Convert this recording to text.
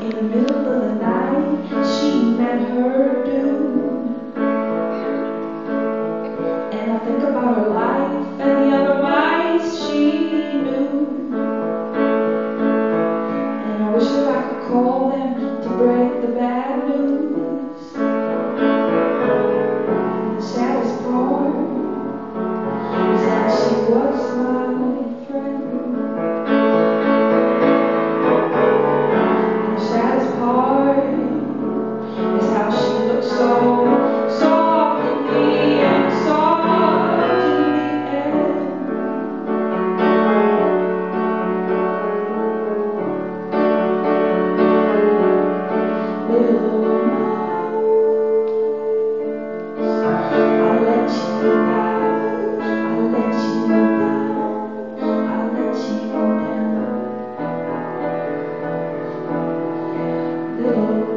In the middle of the night, she met her doom. And I think about her life and the other mice she knew. And I wish that I could call them to break the bad news. The saddest part is that she was my friend. And the saddest part is how she looked so soft in me and soft in the end. Little I let you down, I let you down, I let you down. Little